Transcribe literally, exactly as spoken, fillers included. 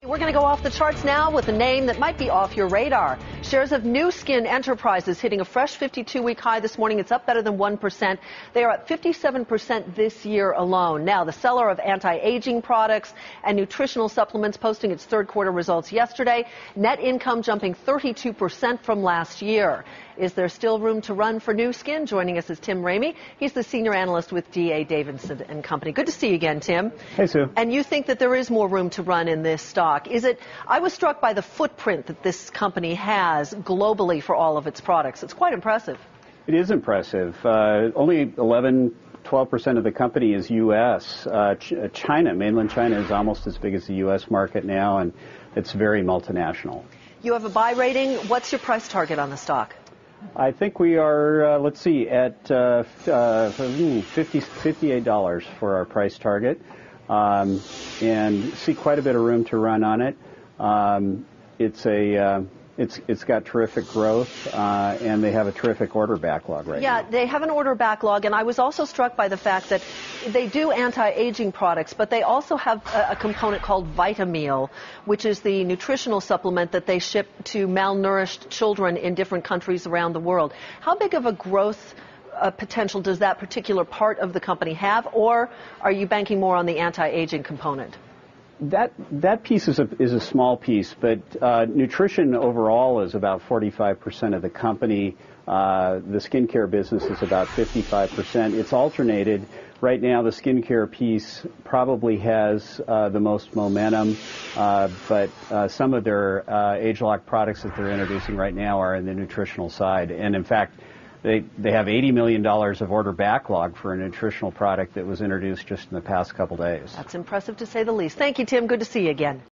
We're going to go off the charts now with a name that might be off your radar. Shares of Nu Skin Enterprises hitting a fresh fifty-two week high this morning. It's up better than one percent. They are up fifty-seven percent this year alone. Now, the seller of anti-aging products and nutritional supplements posting its third quarter results yesterday. Net income jumping thirty-two percent from last year. Is there still room to run for Nu Skin? Joining us is Tim Ramey. He's the senior analyst with D A Davidson and Company. Good to see you again, Tim. Hey, Sue. And you think that there is more room to run in this stock. Is it? I was struck by the footprint that this company has globally for all of its products. It's quite impressive. It is impressive. Uh, only eleven, twelve percent of the company is U S. Uh, Ch China, mainland China, is almost as big as the U S market now, and it's very multinational. You have a buy rating. What's your price target on the stock? I think we are, uh, let's see, at uh, uh, fifty, fifty-eight dollars for our price target, um, and see quite a bit of room to run on it. Um, it's a, uh, it's it's got terrific growth, uh, and they have a terrific order backlog right yeah, now. Yeah, they have an order backlog, and I was also struck by the fact that they do anti-aging products, but they also have a, a component called Vitameal, which is the nutritional supplement that they ship to malnourished children in different countries around the world. How big of a growth uh, potential does that particular part of the company have, or are you banking more on the anti-aging component? That that piece is a is a small piece, but uh, nutrition overall is about forty-five percent of the company. Uh, the skincare business is about fifty-five percent. It's alternated. Right now, the skincare piece probably has uh, the most momentum, uh, but uh, some of their uh, age-lock products that they're introducing right now are in the nutritional side. And in fact, They, they have eighty million dollars of order backlog for a nutritional product that was introduced just in the past couple days. That's impressive to say the least. Thank you, Tim. Good to see you again.